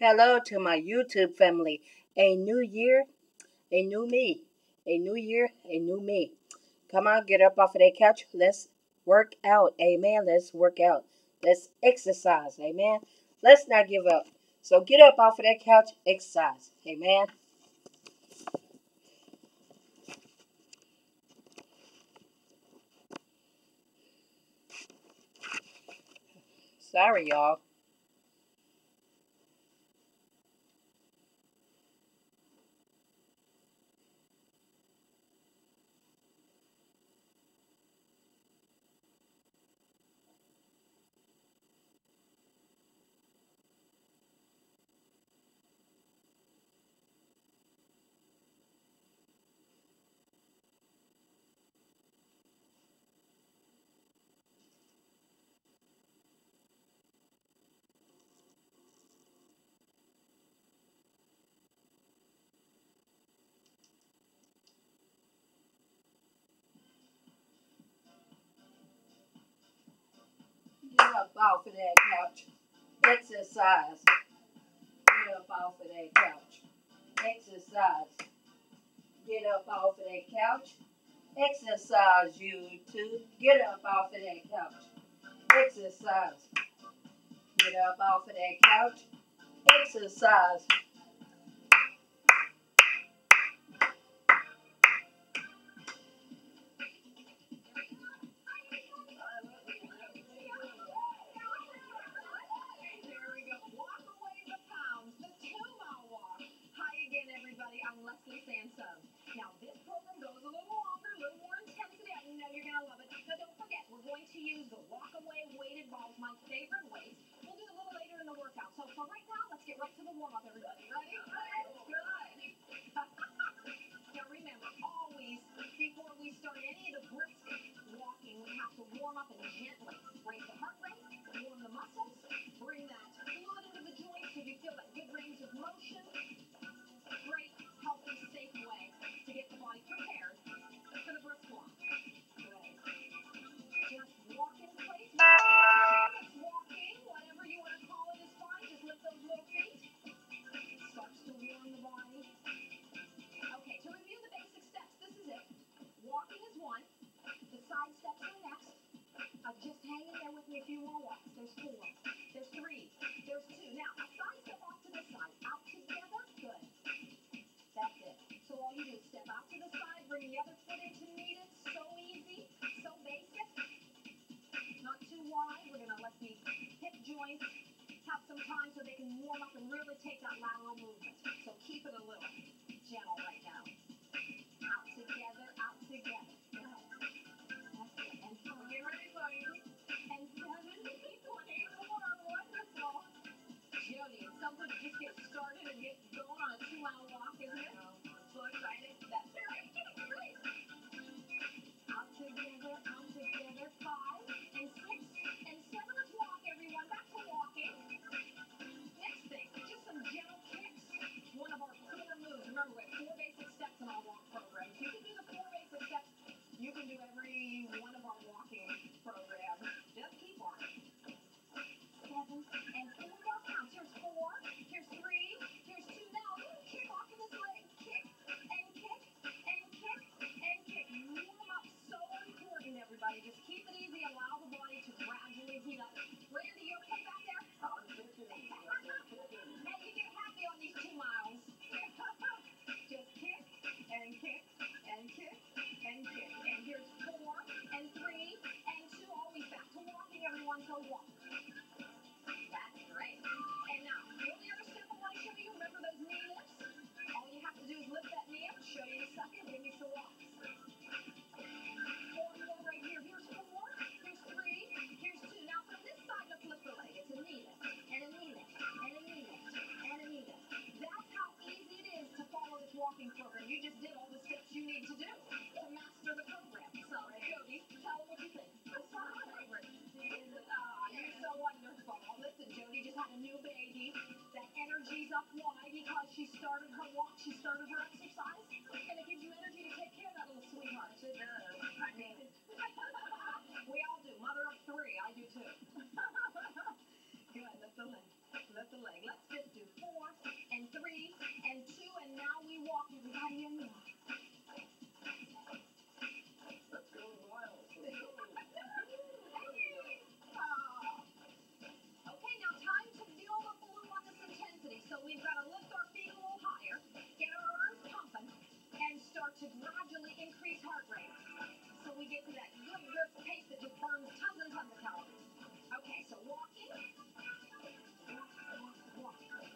Hello to my YouTube family. A new year, a new me. A new year, a new me. Come on, get up off of that couch. Let's work out. Amen. Let's work out. Let's exercise. Amen. Let's not give up. So get up off of that couch, exercise. Amen. Sorry, y'all. Get up off of that couch. Exercise. Get up off of that couch. Exercise. Get up off of that couch. Exercise, you two. Get up off of that couch. Exercise. Get up off of that couch. Exercise. Now, this program goes a little longer, a little more intensity. I know you're going to love it. But don't forget, we're going to use the walk-away weighted balls, my favorite weights. We'll do it a little later in the workout. So for right now, let's get right to the warm-up, everybody. Ready? Good. Now, remember, always, before we start any of the brisk walking, we have to warm up and gently raise the heart rate, warm the muscles, bring that fluid into the joints so you feel that good range of motion. Great, healthy, safe way to get the body prepared for the brisk walk. Good. Just walk in place. It's walking, whatever you want to call it is fine. Just lift those little feet. Starts to warm the body. Okay, to review the basic steps, this is it. Walking is one. The side steps are next. Just hang in there with me a few more walks. There's 4. There's 3. There's 2. Now, a side step off to the side. Out together. Good. That's it. So all you do is step out to the side, bring the other foot in to meet it. So easy. So basic. Not too wide. We're going to let the hip joints have some time so they can warm up and really take that lateral movement. So keep it a little gentle right now. Out together, out together. Good. That's it. And 4. Get ready, buddy. And 7. 24. Wonderful. Jody, it's something to just get started and get going on a 2-mile walk, isn't it? So excited. That's right. Great. Out together, 5 and 6 and 7. Let's walk, everyone. Back to walking. Next thing, just some gentle kicks. One of our core moves. Remember, we have 4 basic steps in our walk program. If you can do the 4 basic steps, you can do every one of our walking programs. Just keep on. 7 and 4 more counts. Here's 4. Here's 3. Here's 2. Now, a little kick off of this leg. Kick and kick and kick and kick. Warm up. So important, everybody. Just keep it easy. Allow the body to gradually heat up. Randy, you okay back there? Oh, hey, you get happy on these 2 miles. Just kick and kick and kick and kick. And here's 4 and 3 and 2. Always back to walking, everyone. So walk. That's great. And now, the only other step I want to show you, remember those knee lifts? All you have to do is lift that knee up. Show you in a second. Give me some walks. 4 more right here. Here's 4. Here's 3. Here's 2. Now, from this side, let's lift the leg. It's a knee lift. And a knee lift. And a knee lift. And a knee lift. That's how easy it is to follow this walking program. You just did all the steps you need to do to master the program. So, Jody, tell them what you think. What's my favorite? You're so wonderful. Listen, Jody just had a new baby. That energy's up. Why? Because she started her walk. She started her exercise. And it gives you energy to take care of that little sweetheart. It does. I mean it. We all do. Mother of 3. I do too. Good. Lift the leg. Lift the leg. Let's just do 4 to gradually increase heart rate. So we get to that good brisk pace that just burns tons and tons of calories. Okay, so walking. Walk.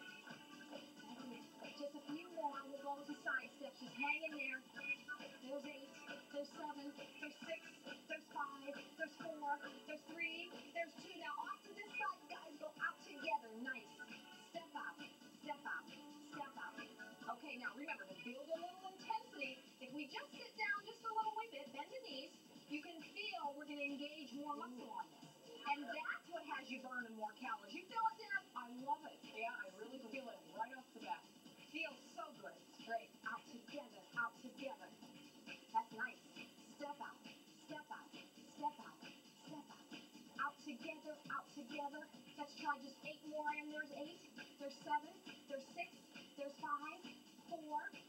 Just a few more. We'll go into side steps. Just hang in there. There's 8. There's 7. There's 6. There's 5. There's 4. There's 3. There's 2. Now off to this side, guys. Go out together. Nice. Step out. Step out. Step out. Okay, now remember to build a little intensity. If we just sit down just a little wee bit, bend the knees, you can feel we're going to engage more muscle on this. And that's what has you burning more calories. You feel it, Deb? I love it. Yeah, I really feel it right off the bat. Feels so good. It's great. Out together. Out together. That's nice. Step out. Step out. Step out. Step out. Out together. Out together. Let's try just 8 more. And there's 8. There's 7. There's 6. There's 5. 4. 3.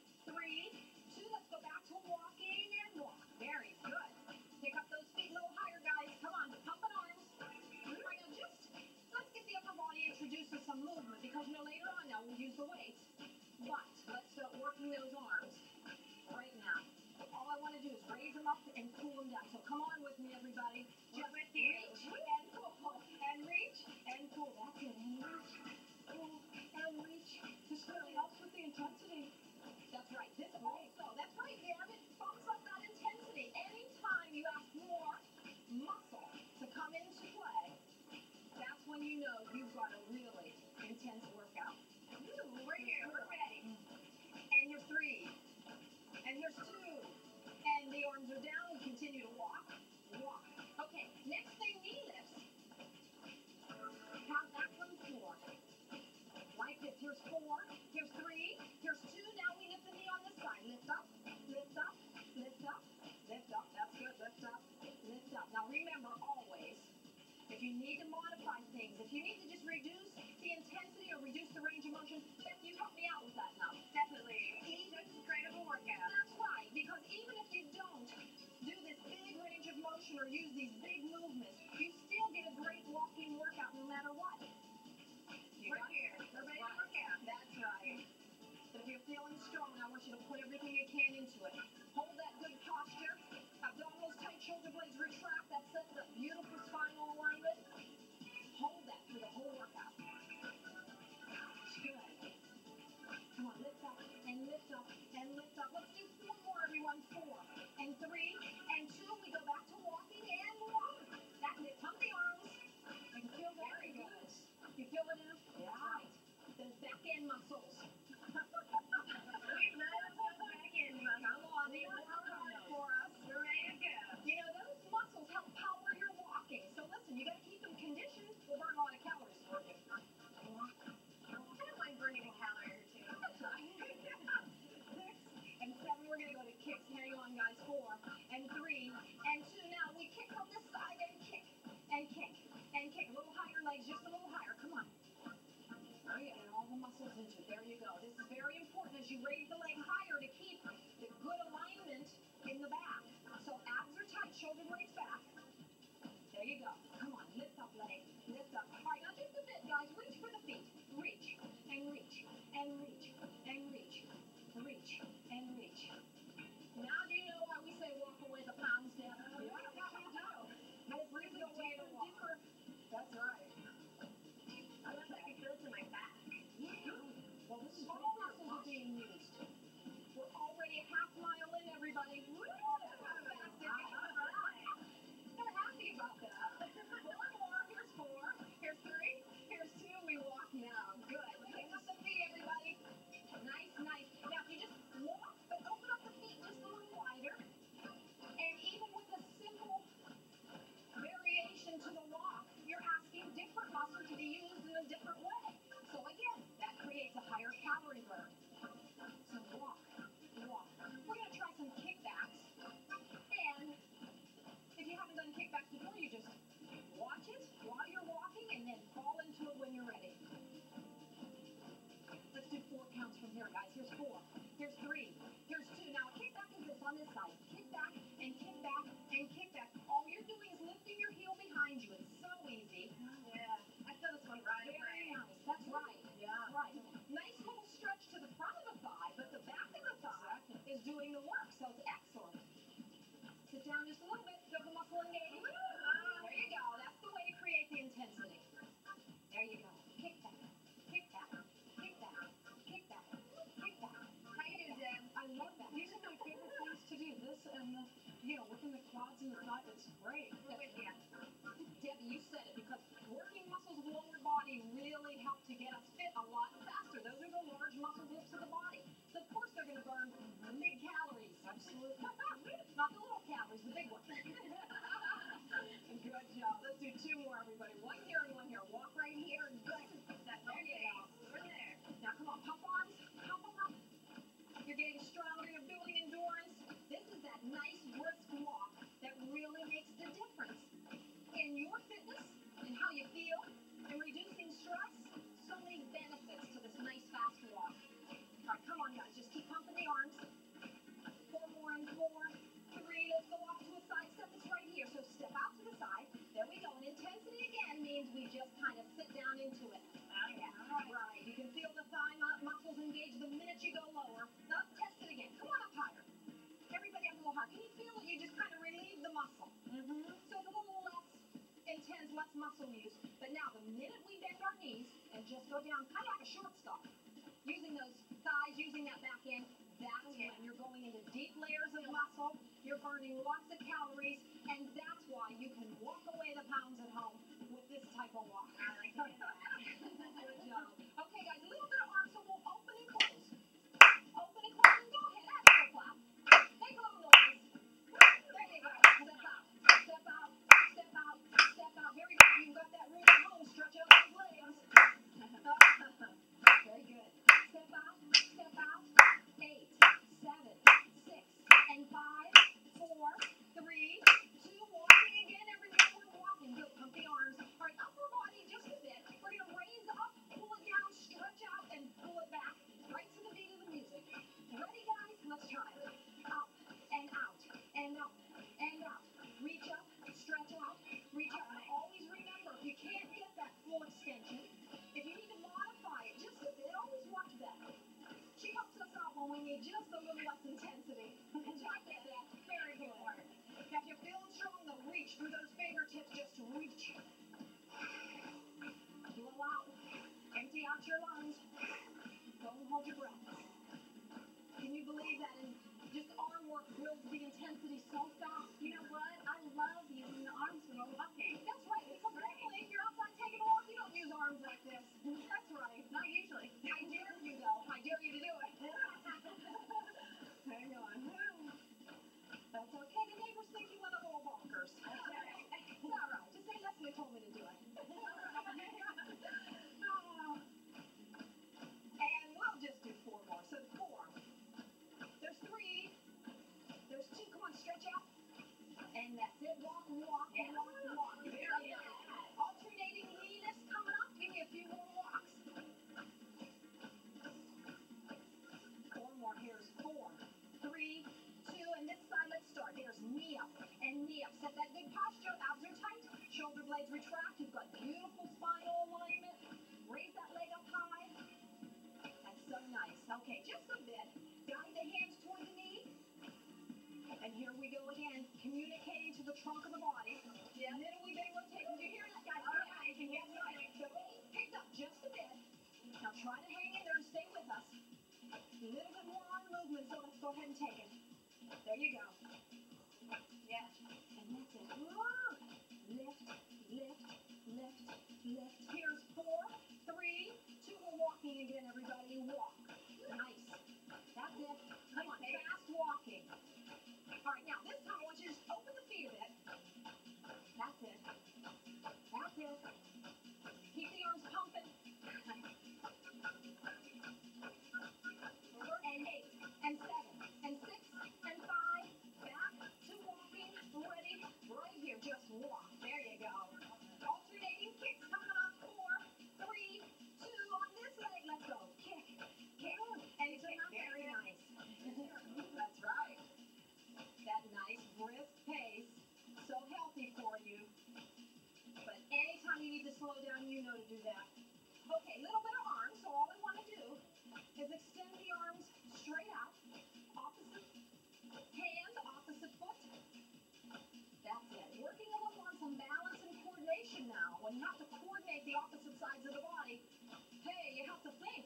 2. Let's go back to walking and walk. Very good. Pick up those feet a little higher, guys. Come on. Pumping arms. All right, now just let's get the upper body introduced to some movement because later on now we'll use the weights. But let's start working those arms right now. All I want to do is raise them up and cool them down. So come on with me, everybody. Just reach and pull and reach and pull. That's it. And reach, pull and reach. This really helps with the intensity. That's right. This also. That's right, Deb. It bumps up that intensity. Anytime you ask more muscle to come into play, that's when you know you've got a really intense workout. We're here. We're ready. And you're 3. And here's 2. And the arms are down. We continue to walk. Walk. Okay. Next thing, knee lifts. Count that from 4. Like this. Here's 4. Here's 3. Here's 2. Now we lift the knee on this side. Lift up. Lift up. Lift up. Lift up. That's good. Lift up. Lift up. Now remember always, if you need to modify things, if you need to just reduce the intensity or reduce the range of motion, Beth, you help me out with that now. Definitely. Just great of a workout. That's right. Because even if you don't do this big range of motion or use these big movements, you still get a great walking workout no matter what. We're here. We're ready to work out. That's right. But if you're feeling strong, I want you to put everything you can into it. Hold that good posture. Abdominals tight, shoulder blades retract. That sets up beautiful spinal alignment. Hold that through the whole workout. Good. Come on, lift up and lift up and lift up. Let's do 4 more, everyone. 4 and 3 and 2. We go back to walking and walk. That's it. Pump the arms. You can feel very good. You feel it now? Yeah. Right. Those back end muscles. We love those back end muscles. Come on, they work hard for us. We're ready to go. You know, those muscles help power your walking. So listen, you got to keep them conditioned. We'll burn a lot of calories for you. I don't mind burning a calorie or 2. 6 and 7. We're going to go to kicks. Hang on, guys. 4 and 3 and 2. Now we kick from this side and kick and kick and kick. A little higher legs, just a little higher. Come on. Oh, yeah. Get all the muscles into it. There you go. This is very important as you raise the leg higher to keep the good alignment in the back. So abs are tight, shoulder blades back. There you go. Come on. Lift up leg. Lift up. All right, now just a bit, guys. Reach for the feet. Reach and reach and reach and reach. Reach and reach. Now do you know why we say walk away the pounds, Deb? Yeah, we do. Let's bring the way to deeper. That's right. I love that. It feels in my back. Well, this is all muscles are being used. We're already a half mile in, everybody. Woo! Fantastic. All right. They're happy about that. 4 more. Here's 4. Here's 3. you feel? And reducing stress? So many benefits to this nice fast walk. All right, come on, guys. Just keep pumping the arms. 4 more and 4, 3. Let's go off to a side step. It's right here. So step out to the side. There we go. And intensity again means we just kind of sit down into it. Yeah. Right. You can feel the thigh muscles engage the minute you go lower. Now let's test it again. Come on up higher. Everybody up a little higher. Can you feel it? You just kind of relieve the muscle. So it's a little less intense, less muscle use. But now the minute we bend our knees and just go down kind of like a shortstop, using those thighs, using that back end, that's when you're going into deep layers of muscle. You're burning lots of calories, and that's why you can walk away the pounds at home with this type of walk. Good job. Okay, guys, a little bit of arm, so we'll open and close. Open and close, and go ahead. Have a little clap. Make a little noise. There you go. Step out. Step out. Step out. Step out. Very good. You've got that room at home. Stretch out those legs. Very good. Step out. Step out. 8, 7, 6, and 5, 4, 3, 2. Walking again. Everybody, we're walking. Good. Pump the arms. All right, upper body just a bit. We're going to raise up, pull it down, stretch out, and pull it back. Right to the beat of the music. Ready, guys? Let's try it. Up and out and up and out. Reach up, stretch out, reach up. And always remember, if you can't get that full extension, if you need to modify it just a bit, always watch that. She helps us out when we need just a little less intensity. Enjoy that. Very good. Now, if you're feeling strong, though, reach through those fingertips. Just reach. Blow out. Empty out your lungs. Don't hold your breath. Can you believe that? And just arm work builds the intensity so fast. You know what? I love using the arms when I'm walking. That's right. Because normally, if you're outside taking a walk, you don't use arms like this. That's right. Not usually. I dare you, though. I dare you to do it. Hang on. That's okay. The neighbors think you went a little bonkers. It's all right. Just say Leslie told me to do it. And we'll just do 4 more. So 4. There's 3. There's 2. Come on, stretch out. And that's it. Walk, walk, walk, walk. Very good. Alternating leanness coming up. Give me a few more walks. 4 more. Here's 4, 3, 2. And this side, let's start. There's knee up and knee up. Set that good posture. Abs are tight. Shoulder blades retract. You've got beautiful spinal alignment. Raise that leg up high. That's so nice. Okay, just a bit. Guide the hands toward the knee. And here we go again. Communicating to the trunk of the body. Yeah. And then we may rotate. Did you hear that, guys? Yeah, you can get right. So picked up just a bit. Now try to hang in there and stay with us. A little bit more arm movement, so let's go ahead and take it. There you go. Yeah. And that's it. Lift, lift, lift, lift. Here's 4, 3, 2. We're walking again, everybody. Walk. Nice. That's it. Come on, fast walking. All right, now this time I want you to just open the feet a bit. That's it. That's it. Keep the arms pumping. And 8, and 7, and 6, and 5. Back to walking. Ready? Right here. Just walk. There you go. Alternating kicks coming up. 4, 3, 2. On this leg. Let's go. Kick, kick, and kick. Very nice. That's right. That nice brisk pace. So healthy for you. But anytime you need to slow down, you know to do that. Okay, little bit of arms. So all I want to do is extend the arms straight out. Opposite hand, opposite foot. That's it. Working a little on some balance and coordination now. When you have to coordinate the opposite sides of the body, hey, you have to think.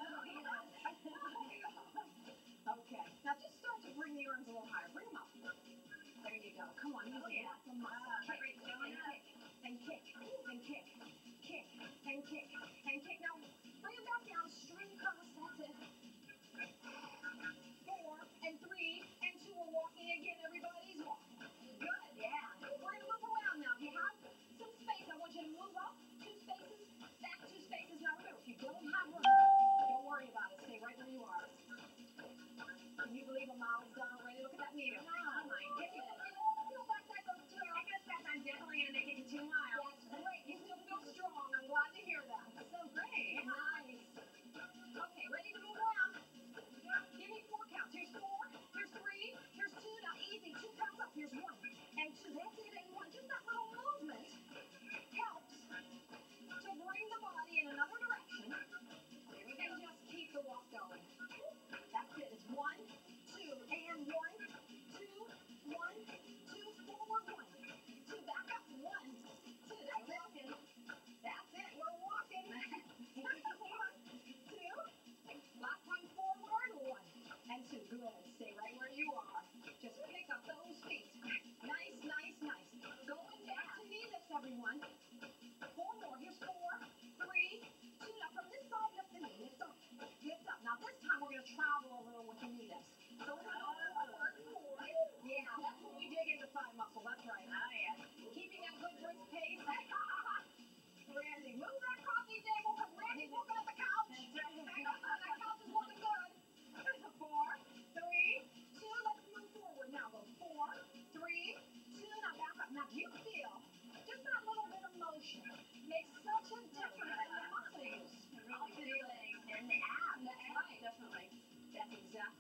Okay. Now just start to bring the arms a little higher. Bring them up. There you go. Come on, use lots of muscle. And kick, and kick, kick, and kick, and kick. Now bring them back down. String cross. That's it. 4, and 3, and 2. We're walking again. Everybody's walking. Good. Yeah. We're going to move around now. If you have some space, I want you to move up 2 spaces, back 2 spaces. Now remember, if you don't have room, don't worry about it. Stay right where you are. Can you believe a mile's done already? Look at that meter. Oh my goodness. Peel back that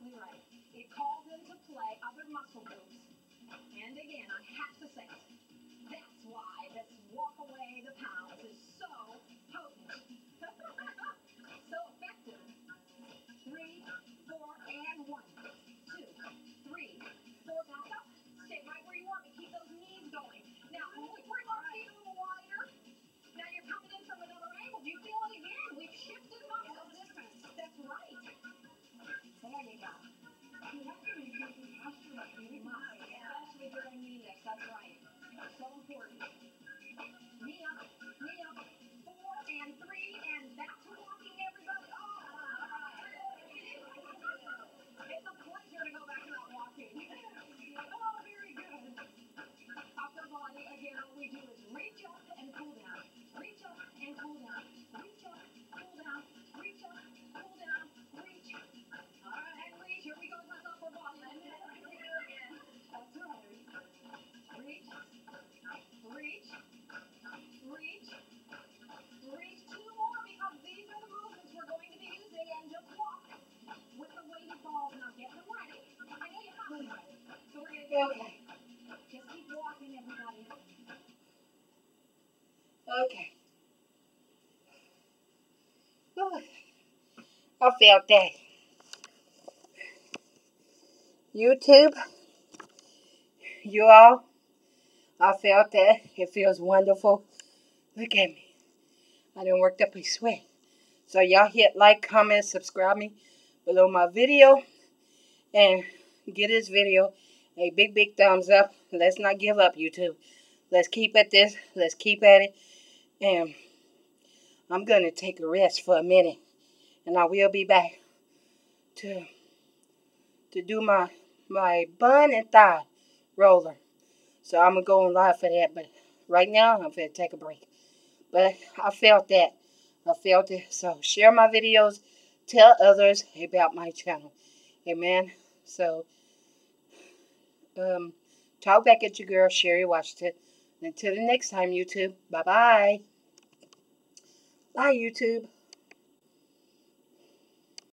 exactly right. It calls into play other muscle groups. And again, I have to say it. That's why this walk away the pounds is so potent. So effective. 3, 4, and 1, 2, 3, 4, back up. Stay right where you are, but keep those knees going. Now, bring our feet a little wider. Now you're coming in from another angle. Do you feel it again? We've shifted muscle distance. That's right. There you go. You have to increase the posture of your muscle, especially during knee lifts. That's right. So important. Knee up, 4 and 3, and back to walking, everybody. Oh, all right. It's a pleasure to go back to that walking. Oh, very good. Upper body, again, all we do is reach up and pull down. Reach up and pull down. Reach up, pull down. Reach up, pull down. Reach. All right, and reach. Here we go with that upper body. That's right. Reach. Reach. Reach. Reach. 2 more, because these are the movements we're going to be using, and just walk with the weighted balls. Now get them ready. I know you have them ready. So we're going to go. Okay. Just keep walking, everybody. Okay. Whew. I felt that. YouTube, you all, I felt that. It feels wonderful. Look at me. I done worked up a sweat. So y'all hit like, comment, subscribe me below my video. And give this video a big, big thumbs up. Let's not give up, YouTube. Let's keep at this. Let's keep at it. And I'm going to take a rest for a minute. And I will be back to do my bun and thigh roller. So I'm going to go on live for that. But right now, I'm going to take a break. But I felt that. I felt it. So share my videos. Tell others about my channel. Amen. So, talk back at your girl, Sherry Washington. Until the next time, YouTube. Bye-bye. Bye, YouTube.